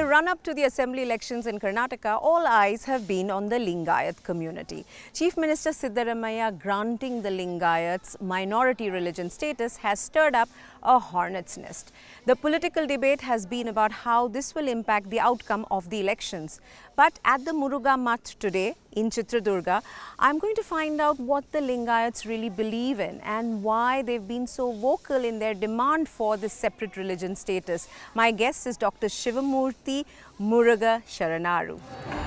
the run-up to the assembly elections in Karnataka, all eyes have been on the Lingayat community. Chief Minister Siddaramaiah granting the Lingayats minority religion status has stirred up a hornet's nest. The political debate has been about how this will impact the outcome of the elections. But at the Muruga Math today in Chitradurga, I'm going to find out what the Lingayats really believe in and why they've been so vocal in their demand for this separate religion status. My guest is Dr. Shivamurthy Muruga Sharanaru.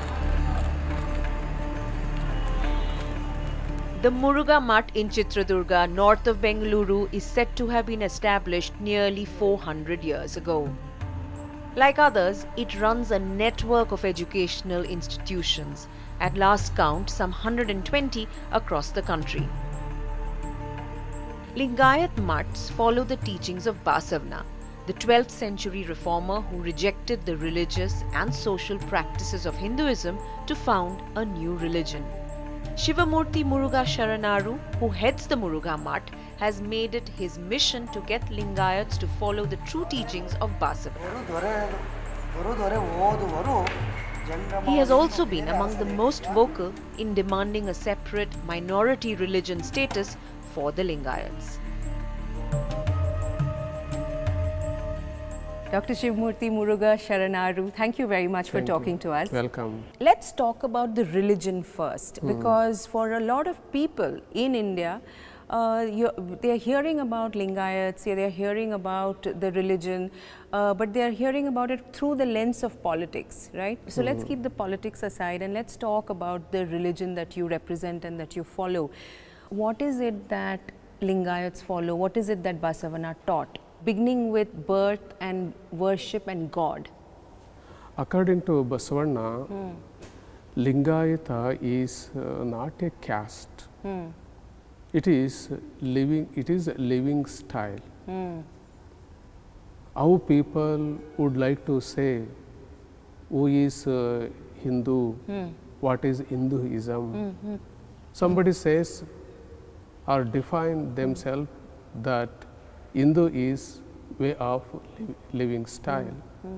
The Muruga Math in Chitradurga, north of Bengaluru, is said to have been established nearly 400 years ago. Like others, it runs a network of educational institutions, at last count some 120 across the country. Lingayat Maths follow the teachings of Basavana, the 12th century reformer who rejected the religious and social practices of Hinduism to found a new religion. Shivamurthy Muruga Sharanaru, who heads the Muruga Math, has made it his mission to get Lingayats to follow the true teachings of Basavana. He has also been among the most vocal in demanding a separate minority religion status for the Lingayats. Dr. Shivamurthy Muruga Sharanaru, thank you very much for talking to us. Welcome. Let's talk about the religion first, because for a lot of people in India, they are hearing about Lingayats, they are hearing about the religion, but they are hearing about it through the lens of politics, right? So let's keep the politics aside and let's talk about the religion that you represent and that you follow. What is it that Lingayats follow? What is it that Basavana taught? Beginning with birth and worship and God. According to Basavana, Lingayata is not a caste. It is a living style. Our people would like to say who is Hindu, what is Hinduism. Somebody says or define themselves that Hindu is way of living style.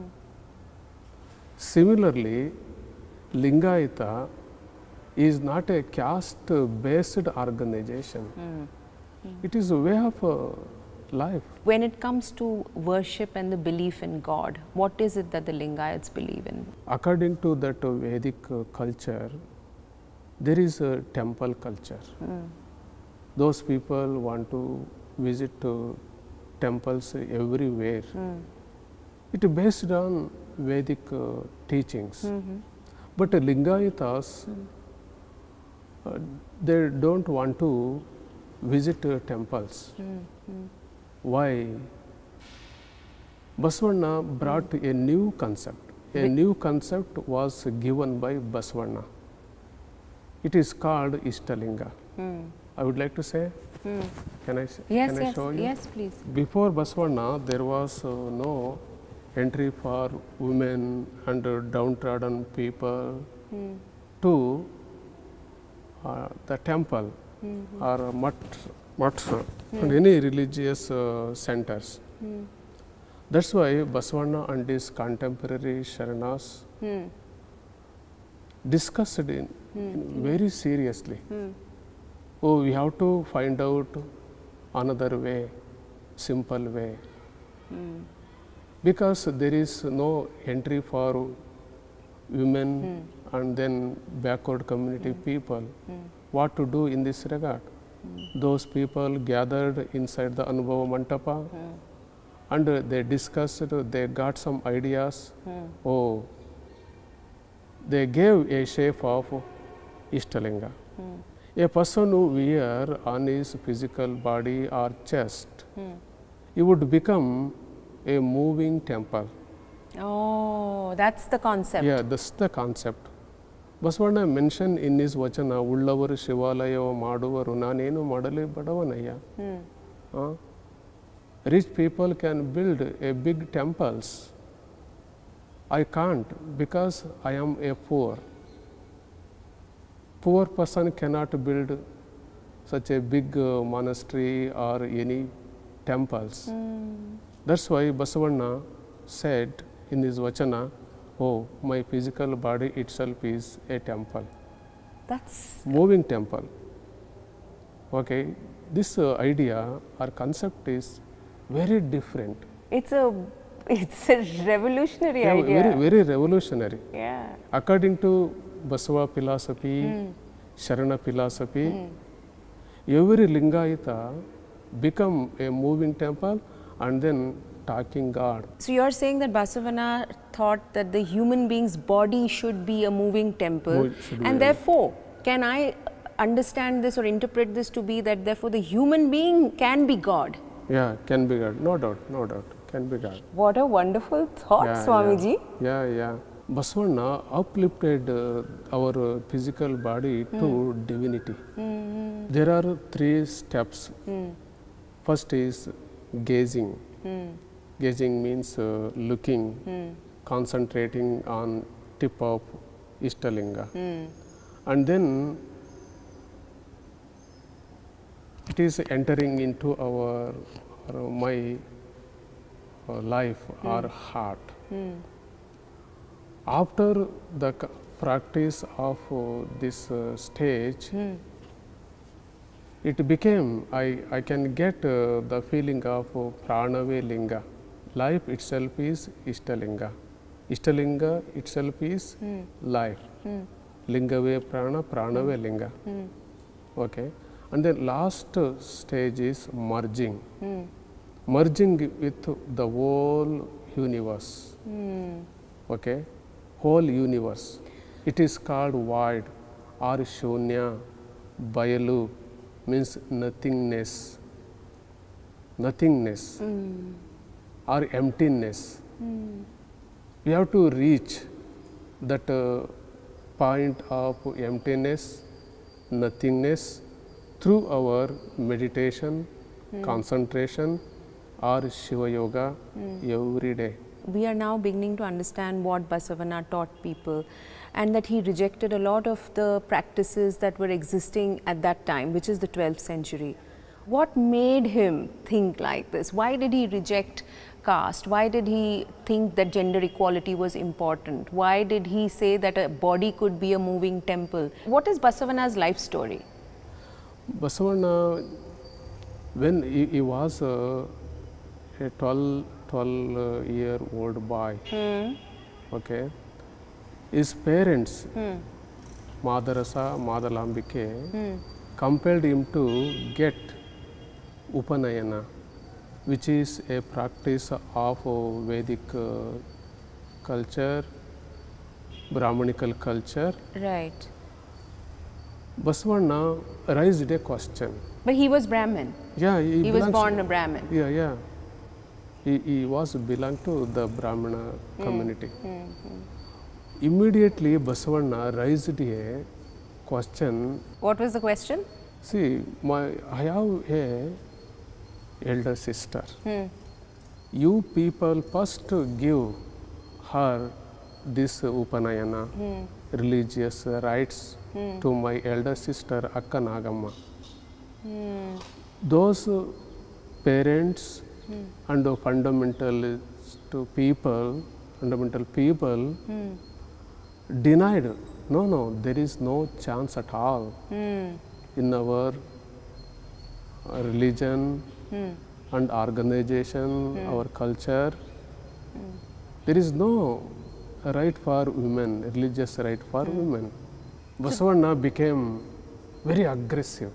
Similarly, Lingayata is not a caste-based organization. It is a way of life. When it comes to worship and the belief in God, what is it that the Lingayats believe in? According to that Vedic culture, there is a temple culture. Those people want to visit temples everywhere. It is based on Vedic teachings. But Lingayatas, they don't want to visit temples. Why? Basavana brought a new concept. A new concept was given by Basavana. It is called Ishtalinga. I would like to say. Can I show you? Yes, please. Before Basavana, there was no entry for women and downtrodden people to the temple or mutts and any religious centers. That's why Basavana and his contemporary Sharanas discussed it very seriously. Oh, we have to find out another way, simple way. Because there is no entry for women and then backward community people. What to do in this regard? Those people gathered inside the Anubhava Mantapa and they discussed, they got some ideas. Oh, they gave a shape of Ishtalinga. A person who wear on his physical body or chest, he would become a moving temple. Oh, that's the concept. Yeah, that's the concept. Basavana mentioned in his Vachana, Ullavaru Shivalayava Maduvaru Nanenu Madale Badavanaya. Rich people can build a big temples. I can't because I am a poor. Poor person cannot build such a big monastery or any temples. That's why Basavana said in his Vachana, oh, my physical body itself is a temple, That's moving temple. Okay, this idea or concept is very different. it's a revolutionary Yeah, idea. very revolutionary. Yeah. According to Basava philosophy, Sharana philosophy, every Lingayata become a moving temple and then talking God. So you're saying that Basavana thought that the human being's body should be a moving temple, Should be and therefore, can I understand this or interpret this to be that therefore the human being can be God? Yeah, can be God, no doubt, can be God. What a wonderful thought, Swamiji. Yeah. Basavana uplifted our physical body to divinity. There are 3 steps. First is gazing. Gazing means looking, concentrating on tip of Ishtalinga. And then it is entering into our my life or heart. After the practice of this stage, it became, I can get the feeling of Pranave Linga. Life itself is Ishtalinga. Ishtalinga itself is life. Lingave Prana, Pranave Linga. Okay. And then last stage is merging. Merging with the whole universe. Okay. Whole universe. It is called void or shunya, bayalu, means nothingness, or emptiness. We have to reach that point of emptiness, nothingness through our meditation, concentration or Shiva Yoga every day. We are now beginning to understand what Basavana taught people, and that he rejected a lot of the practices that were existing at that time, which is the 12th century. What made him think like this? Why did he reject caste? Why did he think that gender equality was important? Why did he say that a body could be a moving temple? What is Basavana's life story? Basavana, when he was a 12-year-old boy, okay, his parents, Madarasa, Madalambike, compelled him to get Upanayana, which is a practice of Vedic culture, Brahmanical culture. Right. Basavana raised a question. But he was Brahmin. Yeah, He was born a Brahmin. Yeah. He was belong to the Brahmana community. Immediately, Basavana raised a question. What was the question? See, I have a elder sister. You people first give her this Upanayana, religious rites to my elder sister Akka Nagamma. Those parents and fundamental people denied, no, there is no chance at all in our religion and organization, our culture. There is no right for women, religious right for women. Basavana became very aggressive.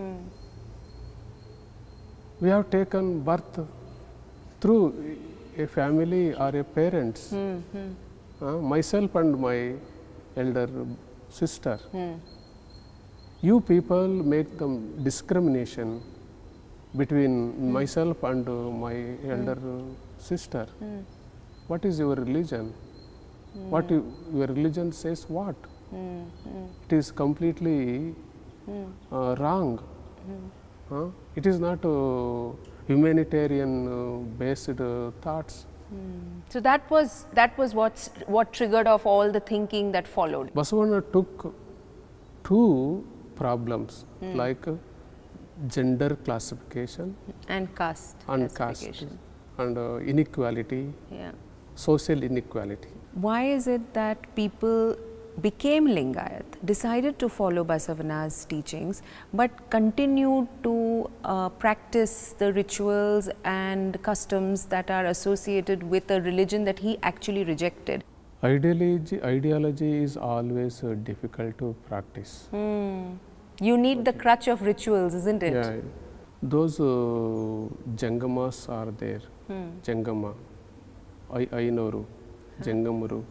We have taken birth through a family or a parents. Myself and my elder sister. You people make them discrimination between myself and my elder sister. What is your religion? What your religion says what? It is completely wrong. It is not humanitarian based thoughts. So that was what triggered off all the thinking that followed. Basavana took 2 problems like gender classification And caste and classification. caste and inequality, Yeah. social inequality. Why is it that people became Lingayat, decided to follow Basavana's teachings, but continued to practice the rituals and customs that are associated with a religion that he actually rejected? Ideology is always difficult to practice. You need the crutch of rituals, isn't it? Yeah, those Jangamas are there. Jangama, Ainoru, Jangamuru,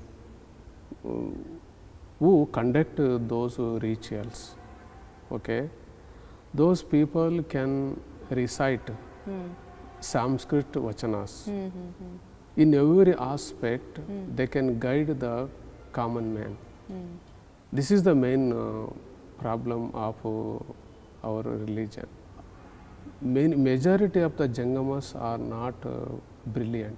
who conduct those rituals. Okay, those people can recite Sanskrit vachanas. In every aspect, they can guide the common man. This is the main problem of our religion. Majority of the Jangamas are not brilliant,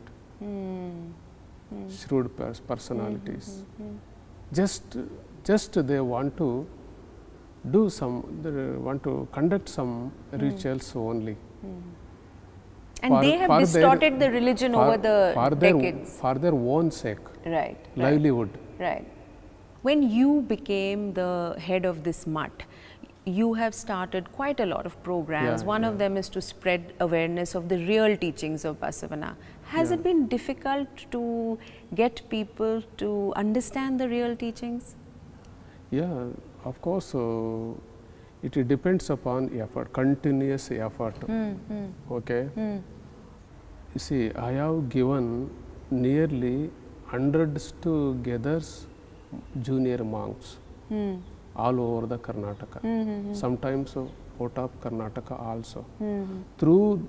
shrewd personalities. Just they want to do conduct some rituals only. And they have distorted the religion over the decades. For their own sake. Right. Livelihood. Right. When you became the head of this mutt, you have started quite a lot of programs. One of them is to spread awareness of the real teachings of Basavana. Has it been difficult to get people to understand the real teachings? Yeah, of course. It depends upon effort, continuous effort. Okay. You see, I have given nearly hundreds to gathers junior monks all over the Karnataka. Sometimes out of Karnataka also. Through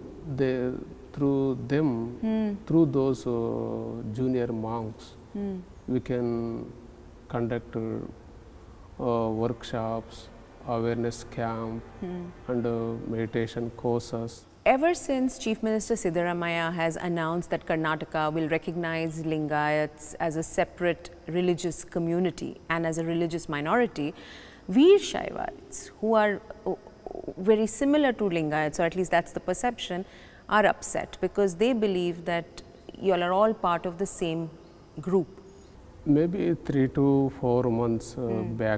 them, through those junior monks, we can conduct workshops, awareness camp, and meditation courses. Ever since Chief Minister Siddaramaiah has announced that Karnataka will recognize Lingayats as a separate religious community and as a religious minority, Veer Shaivaites, who are very similar to Lingayats, or at least that's the perception, are upset because they believe that you all are all part of the same group. Maybe 3 to 4 months back,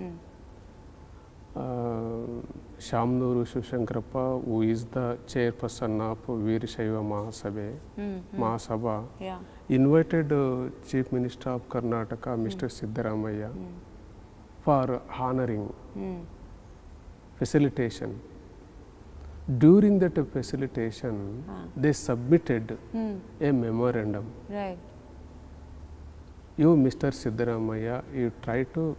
Shamnuru Shivshankarappa, who is the chairperson of Veerashaiva Mahasabha, invited Chief Minister of Karnataka, Mr. Siddaramaiah, for honoring facilitation. During that facilitation, they submitted a memorandum. Right. You, Mr. Siddaramaiah, you try to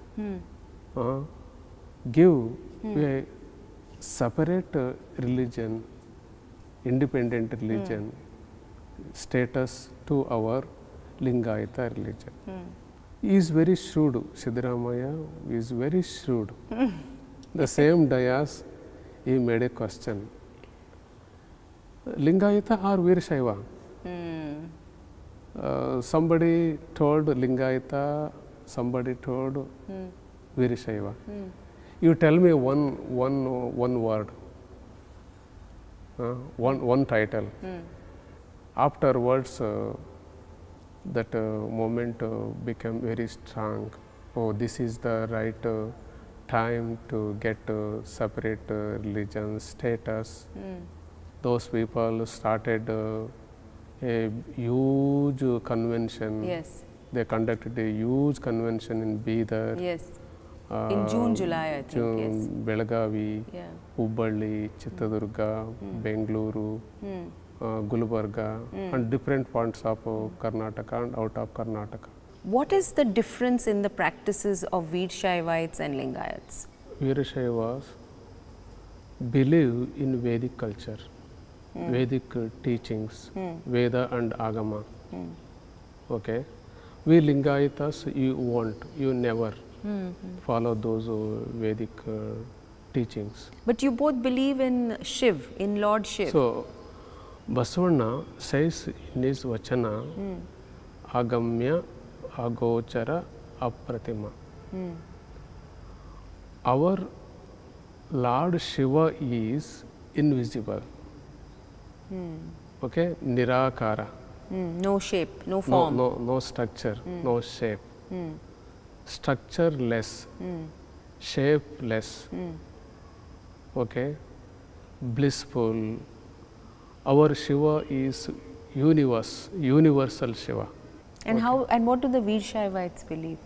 give a separate religion, independent religion status to our Lingayata religion. He is very shrewd, Siddaramaiah is very shrewd. The same dayas, he made a question. Lingayata or Veerashaiva? Somebody told Lingayata, somebody told Veerashaiva. You tell me one word, one title. Afterwards, that moment became very strong. Oh, this is the right time to get separate religion status. Those people started a huge convention. Yes. They conducted a huge convention in Bidar. Yes. In June, July, I think. Yes. Belagavi, Hubballi, Chittadurga, Bengaluru, Gulbarga, and different parts of Karnataka and out of Karnataka. What is the difference in the practices of Veerashaivites and Lingayats? Veerashaivas believe in Vedic culture, Vedic teachings, Veda and Agama. Okay, we Lingayatas, you never follow those Vedic teachings. But you both believe in Shiv, in Lord Shiv. So, Basavana says in his Vachana, Agamya, Agochara, Apratima. Our Lord Shiva is invisible. Okay, Nirakara. No shape, no no, form. no structure, no shape. Structureless, shapeless, okay, blissful. Our Shiva is universal Shiva. And how? And what do the Veer Shaivites believe?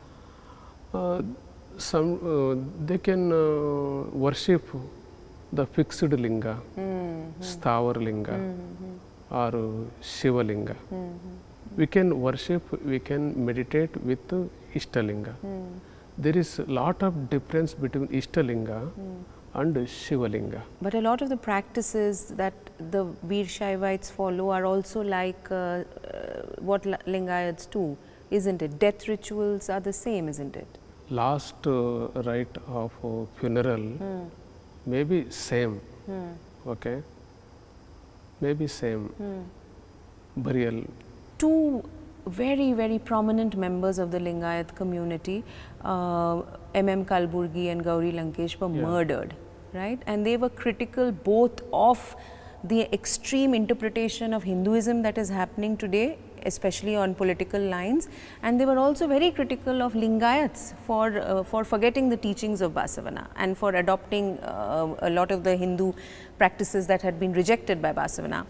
They can worship the fixed linga, Sthavar linga, or Shiva linga. We can worship, we can meditate with Ishtalinga. There is a lot of difference between Ishtalinga and Shiva linga. But a lot of the practices that the Veer Shaivites follow are also like what Lingayats do, isn't it? Death rituals are the same, isn't it? Last rite of funeral may be same, okay, maybe same, burial. Two very prominent members of the Lingayat community, M.M. Kalburgi and Gauri Lankesh, were murdered, right? And they were critical both of the extreme interpretation of Hinduism that is happening today, especially on political lines, and they were also very critical of Lingayats for forgetting the teachings of Basavana and for adopting a lot of the Hindu practices that had been rejected by Basavana.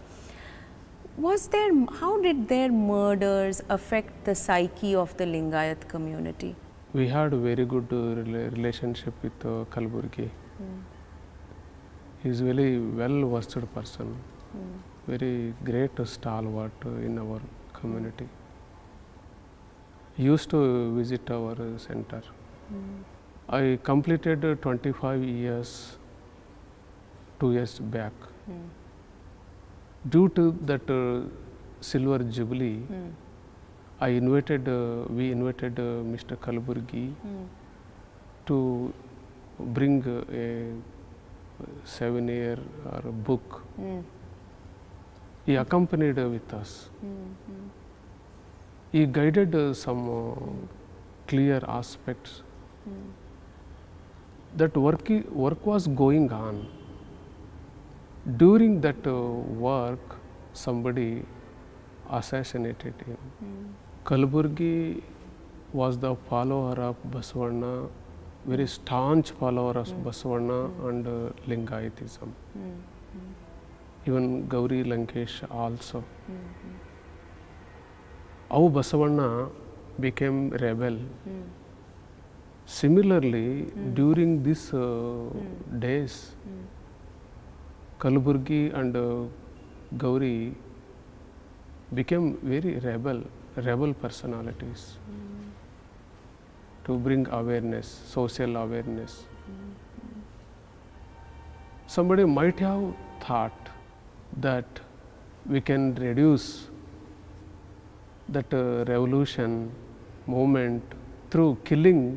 How did their murders affect the psyche of the Lingayat community? We had a very good relationship with Kalburgi. He is very well versed person, very great stalwart in our community. He used to visit our center. I completed 25 years 2 years back. Due to that silver jubilee, we invited Mr. Kalburgi to bring a 7-year book. He accompanied with us. He guided some clear aspects. That work was going on. During that work, somebody assassinated him. Kalburgi was the follower of Basavana, very staunch follower of Basavana and Lingayatism. Even Gauri Lankesh also. How Basavana became rebel. Similarly, during these days, Kalburgi and Gauri became very rebel personalities to bring awareness, social awareness. Somebody might have thought that we can reduce that revolution movement through killing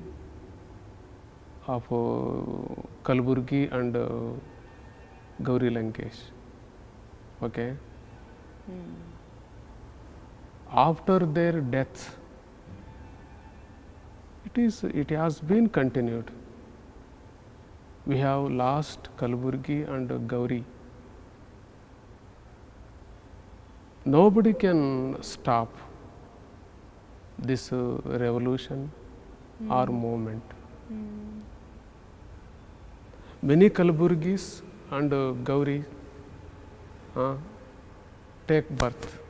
of Kalburgi and Gauri Lankesh. Okay. After their death, it has been continued. We have lost Kalburgi and Gauri. Nobody can stop this revolution or movement. Many Kalburgis and Gauri take birth.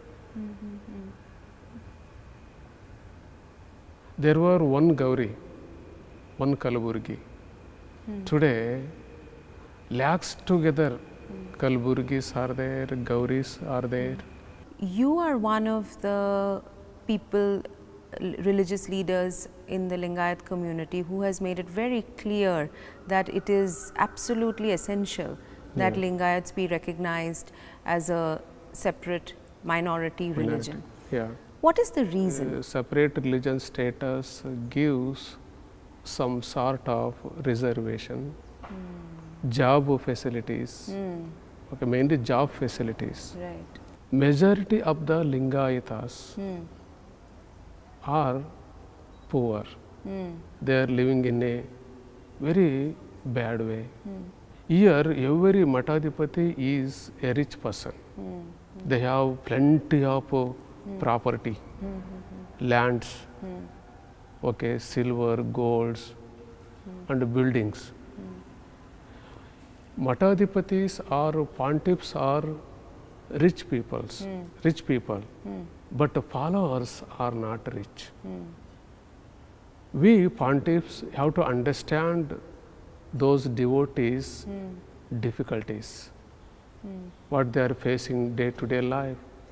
There were one Gauri, one Kalburgi. Today, lakhs together, Kalburgis are there, Gauris are there. You are one of the people, religious leaders in the Lingayat community who has made it very clear that it is absolutely essential that Lingayats be recognized as a separate minority religion. Yeah. What is the reason? Separate religion status gives some sort of reservation, job facilities, okay, mainly job facilities. Right. Majority of the Lingayatas are poor. They are living in a very bad way. Here, every Matadipati is a rich person. They have plenty of property, lands, okay, silver, golds, and buildings. Matadipatis or pontiffs are rich people, but the followers are not rich. We pontiffs have to understand those devotees' difficulties, what they are facing day-to-day life.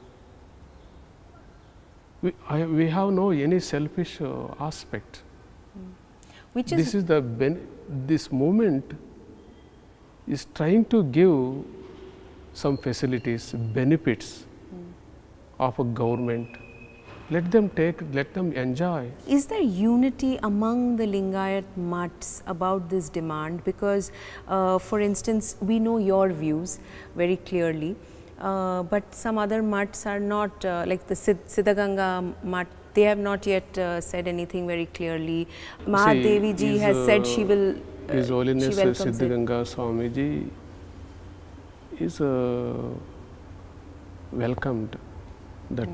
We have no any selfish aspect. Which This is the this movement is trying to give some facilities, benefits of a government. Let them take, let them enjoy. Is there unity among the Lingayat Matts about this demand? Because, for instance, we know your views very clearly, but some other Matts are not, like the Siddhaganga Matt, they have not yet said anything very clearly. Mahadevi ji has said she will. His Holiness Siddhaganga Swamiji is welcomed that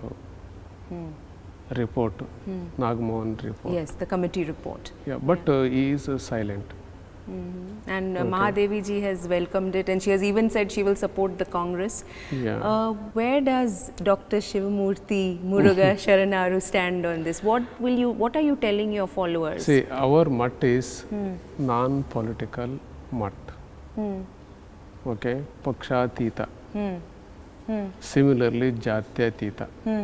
report, Nagamohan report. Yes, the committee report. Yeah, but he is silent. And Mahadevi ji has welcomed it, and she has even said she will support the Congress. Yeah. Where does Dr. Shivamurthy Muruga Sharanaru stand on this? What are you telling your followers? See, our Matt is non-political Matt. Okay, Pakshatita. Similarly, Jatyatita.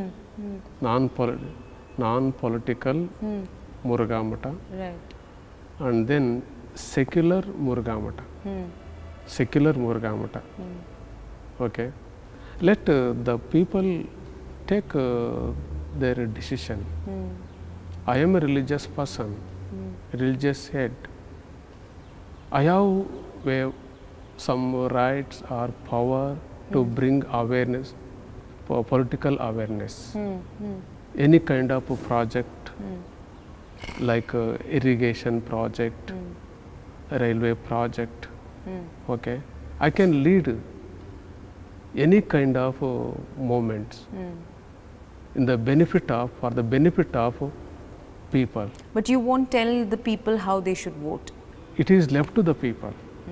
Non-political Muruga Matta. Right. And then secular Muruga Matta. Secular Muruga Matta. Okay. Let the people take their decision. I am a religious person, religious head. I have some rights or power to bring awareness, political awareness. Any kind of a project, like irrigation project, railway project, okay. I can lead any kind of movements in the benefit of, for the benefit of people. But you won't tell the people how they should vote. It is left to the people.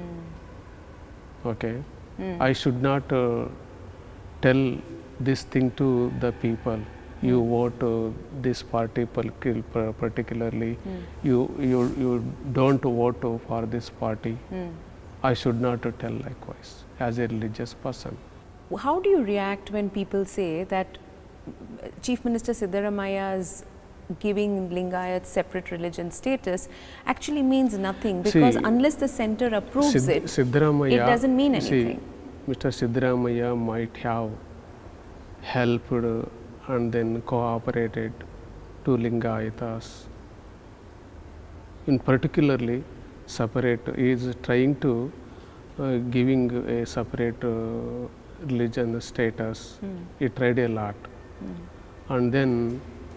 Okay. I should not tell this thing to the people. You vote this party particularly. You don't vote for this party. I should not tell likewise as a religious person. How do you react when people say that Chief Minister Siddharamaya's giving Lingayat separate religion status actually means nothing, because unless the center approves it doesn't mean anything. Mr. Siddharamaya might have helped and then cooperated to Lingayatas. In particularly, separate, he is trying to giving a separate religion status. He tried a lot. And then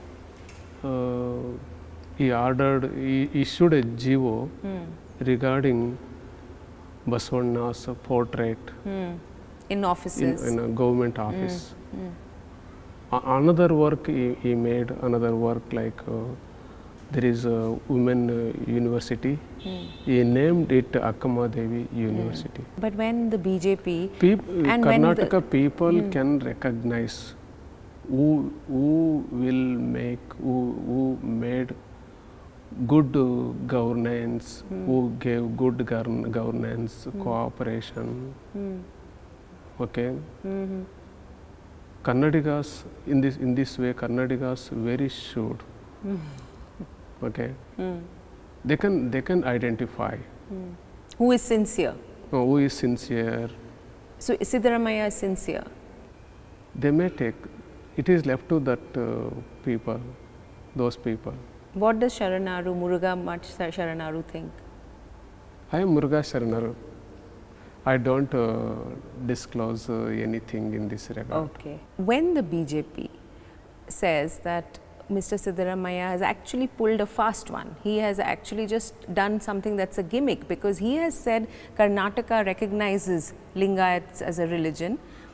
he ordered, he issued a GO regarding Basavana's portrait in offices, in a government office. Another work he made, another work like there is a women university. He named it Akkama Devi University. But when the BJP and Karnataka people can recognize who made good governance, who gave good governance, cooperation. Okay. Karnataka's in this way, Karnataka's very sure. Okay. They can identify who is sincere. Who is sincere. So Siddharamaya is sincere. They may take. It is left to that people, those people. What does Sharanaru, Muruga Matt Sharanaru think? I am Muruga Sharanaru. I don't disclose anything in this regard. Okay. When the BJP says that Mr. Siddharamaya has actually pulled a fast one, he has actually just done something that's a gimmick, because he has said Karnataka recognizes Lingayats as a religion,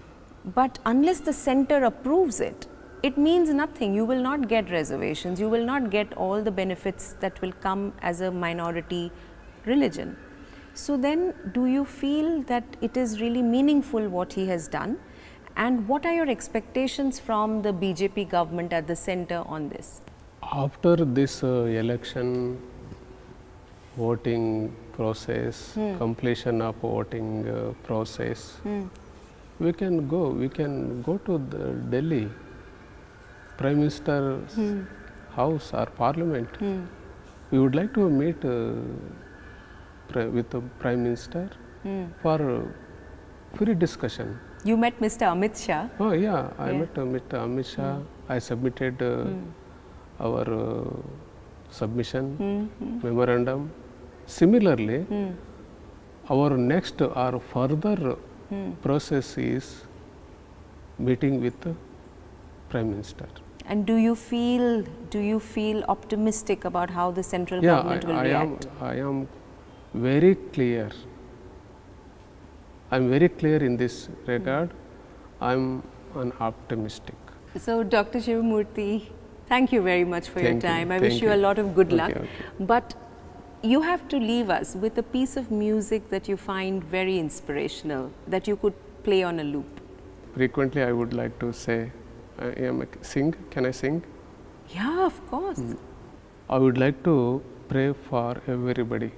But unless the center approves it, it means nothing. You will not get reservations, you will not get all the benefits that will come as a minority religion. So then, do you feel that it is really meaningful what he has done? And what are your expectations from the BJP government at the center on this? After this election, voting process, completion of voting process, we can go to the Delhi, Prime Minister's house or Parliament. We would like to meet with the Prime Minister for free discussion. You met Mr. Amit Shah? Oh yeah, I met Mr. Amit Shah. I submitted our submission memorandum. Similarly, our next or further process is meeting with the Prime Minister. And do you feel optimistic about how the central government will react? I am very clear. I am very clear in this regard. I am an optimistic. So, Dr. Shivamurthy, thank you very much for your time. I Thank wish you a lot of good luck. Okay. But you have to leave us with a piece of music that you find very inspirational, that you could play on a loop. Frequently, I would like to say, sing. Can I sing? Yeah, of course. I would like to pray for everybody.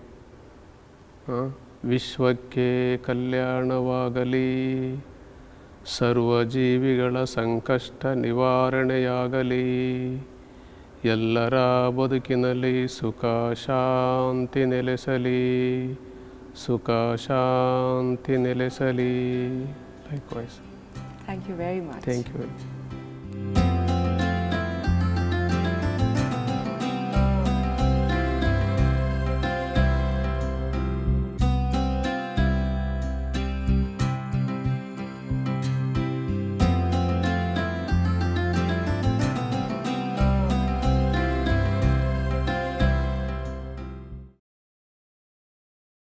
ವಿಶ್ವಕ್ಕೆ ಕಲ್ಯಾಣವಾಗಲಿ, ಸರ್ವಜೀವಿಗಳ ಸಂಕಷ್ಟ ನಿವಾರಣೆಯಾಗಲಿ, ಎಲ್ಲರ ಬದುಕಿನಲ್ಲಿ ಸುಖ ಶಾಂತಿ ನೆಲೆಸಲಿ, ಸುಖ ಶಾಂತಿ ನೆಲೆಸಲಿ. Likewise. Thank you very much. Thank you.